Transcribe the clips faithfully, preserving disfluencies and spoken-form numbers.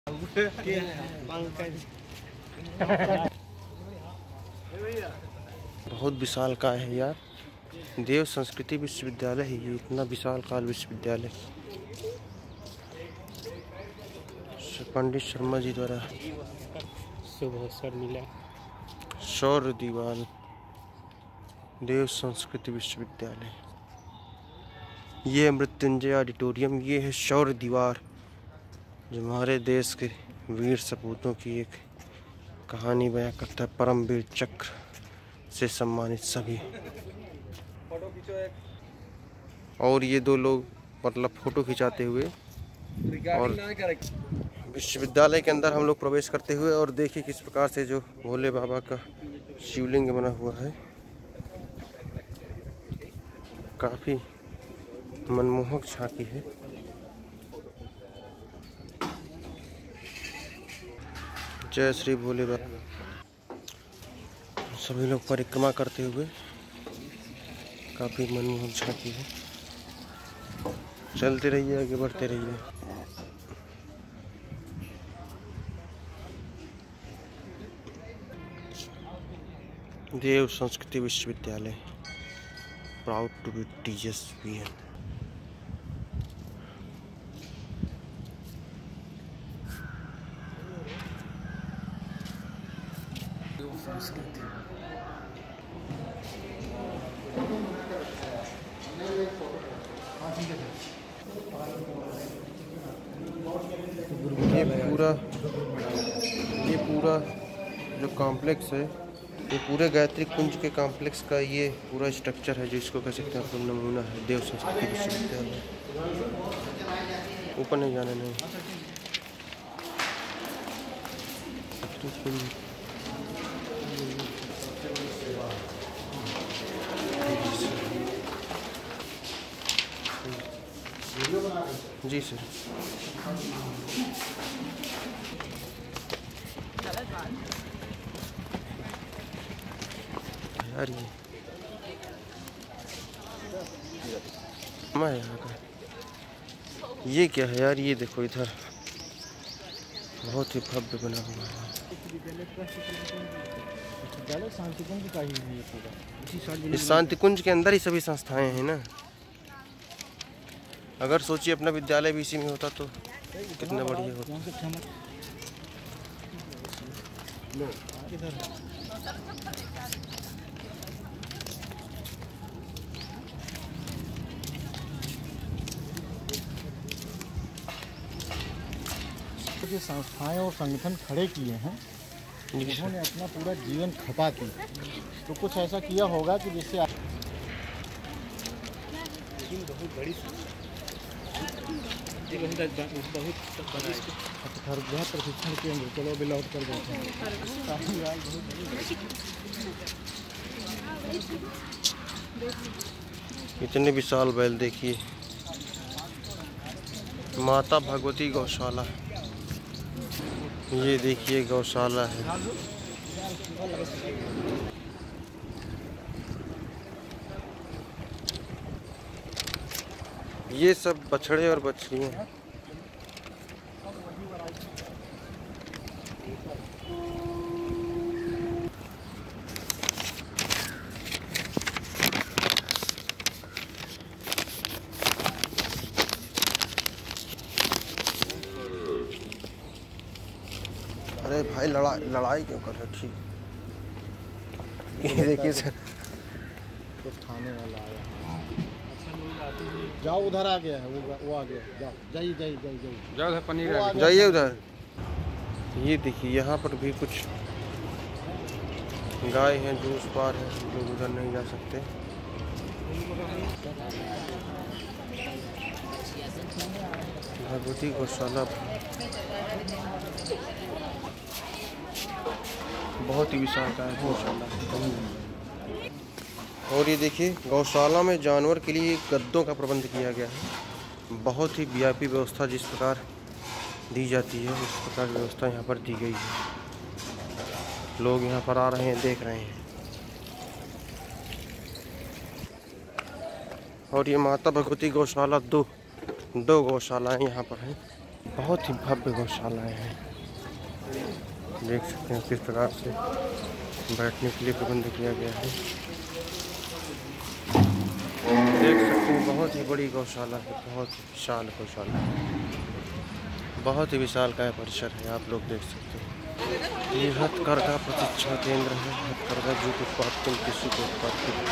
बहुत विशाल का है यार। देव संस्कृति विश्वविद्यालय है ये, इतना विशाल काल विश्वविद्यालय। पंडित शर्मा जी द्वारा मिला शौर्य दीवार, देव संस्कृति विश्वविद्यालय। ये मृत्युंजय ऑडिटोरियम, ये है शौर्य दीवार जो हमारे देश के वीर सपूतों की एक कहानी बयां करता है। परमवीर चक्र से सम्मानित सभी। और ये दो लोग मतलब फोटो खिंचाते हुए और विश्वविद्यालय के अंदर हम लोग प्रवेश करते हुए। और देखिए किस प्रकार से जो भोले बाबा का शिवलिंग बना हुआ है, काफी मनमोहक झांकी है। जय श्री भोले बाबा। सभी लोग परिक्रमा करते हुए, काफी मनमोहक झांकी है। चलते रहिए, आगे बढ़ते रहिए। देव संस्कृति विश्वविद्यालय, प्राउड टू बी टीएसवीएन। ये पूरा ये पूरा जो कॉम्प्लेक्स है, ये पूरे गायत्री कुंज के कॉम्प्लेक्स का ये पूरा स्ट्रक्चर है, जिसको कह सकते हैं अपन नमूना है देव संस्कृति विश्वविद्यालय। ऊपर नहीं जाने नहीं। जी सर। यार ये मैं यहाँ का ये क्या है यार? ये देखो इधर बहुत ही भव्य बना हुआ है। इस शांति कुंज के अंदर ही सभी संस्थाएं हैं ना। अगर सोचिए अपना विद्यालय भी इसी में होता तो कितना बढ़िया होता। जो संस्थाएं और संगठन खड़े किए हैं, उन्होंने अपना पूरा जीवन खपा की, तो कुछ ऐसा किया होगा कि जिससे बहुत बड़ी बहुत प्रशिक्षण केंद्र चलो बिलौट कर देते हैं। इतने विशाल बैल देखिए। माता भगवती गौशाला, ये देखिए गौशाला है। ये सब बछड़े और बछड़ियाँ हैं। अरे भाई लड़ा लड़ाई क्यों कर रहे? ठीक ये देखिए सर, कुछ खाने वाला आया। जाओ उधर आ गया है, वो वो आ गया। जाओ जाइए जाइए जाइए जाओ पनीर जाइए उधर। ये देखिए यहाँ पर भी कुछ गाय हैं जो उस पार है, लोग उधर नहीं जा सकते। भगवती गौशाला बहुत ही विशाल है गौशाला। और ये देखिए गौशाला में जानवर के लिए गद्दों का प्रबंध किया गया है। बहुत ही वीआईपी व्यवस्था जिस प्रकार दी जाती है, उस प्रकार व्यवस्था यहाँ पर दी गई है। लोग यहाँ पर आ रहे हैं, देख रहे हैं। और ये माता भगवती गौशाला, दो दो गौशालाएं यहाँ पर हैं। बहुत ही भव्य गौशालाएँ हैं। देख सकते हैं किस प्रकार से बैठने के लिए प्रबंध किया गया है। देख सकते हैं बहुत ही बड़ी गौशाला है, बहुत ही विशाल गौशाला है, बहुत ही विशाल का परिसर है। आप लोग देख सकते हैं ये हथकरघा प्रशिक्षण केंद्र है। हथकरघा जूट उत्पादन कृषि के उत्पादन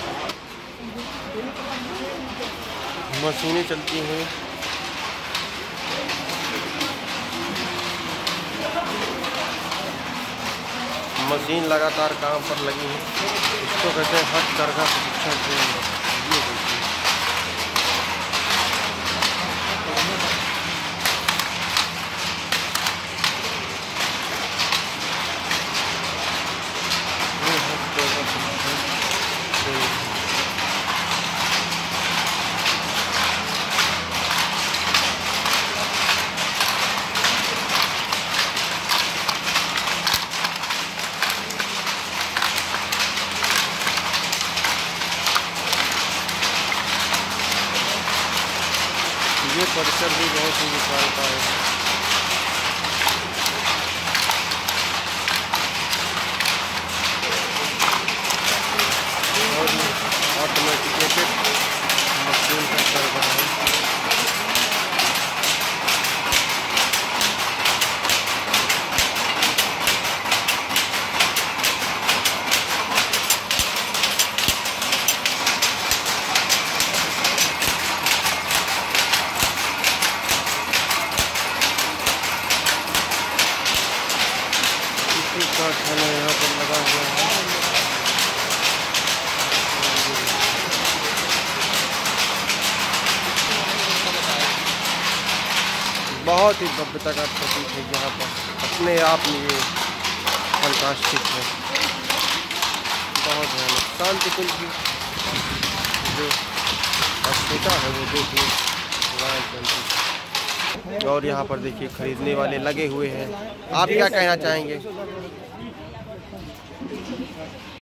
मशीनें चलती हैं। मशीन लगातार काम पर लगी है। इसको कहते हैं हथकरघा प्रशिक्षण केंद्र। ये देखिए ये हथकरघा प्रशिक्षण केंद्र। ये परिसर भी बहुत ही विशाल का है। और ऑटोमेटिकेटेड मशीन का सर्वर है। कारखाना यहाँ पर लगा हुआ है। बहुत ही भव्यता का प्रतीक है यहाँ पर। अपने आप में ये फंटास्टिक है, बहुत भयानक। शांतिकुंज की जो अस्मिता है वो देखिए लायक बनती है। और यहाँ पर देखिए खरीदने वाले लगे हुए हैं। आप क्या कहना चाहेंगे?